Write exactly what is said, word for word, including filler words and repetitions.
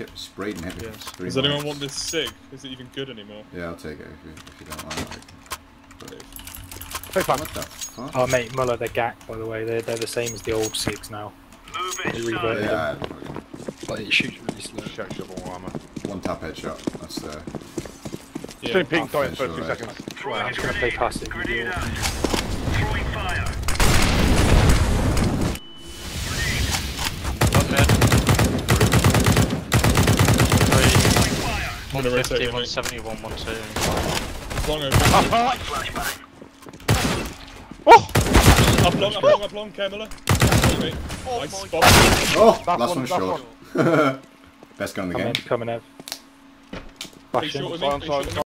kept sprayed and hit me. Yes. Three Does anyone months. want this SIG? Is it even good anymore? Yeah, I'll take it if you, if you don't like it. But, Very fun. what the fuck? Oh mate, Muller, they're G A C by the way. They're they're the same as the old SIGs now. They reverted them. Yeah, But it shoots really slow. Check double armor. one tap headshot. That's the. Uh, Yeah. Spin ping, die in the first two Right. seconds. Well, I'm just gonna play passive. Grenade out. Throwing fire. One mid. I'm gonna Three. rotate fifty, you, one mate. seventy, one one two. Long over. Flashbang. Up long, up long, up long, Camilla. Okay. Nice spot. Oh, last, Last one one, short. last Best gun in the Come game. in, coming in. Stay Flashing. short with me, stay short with me.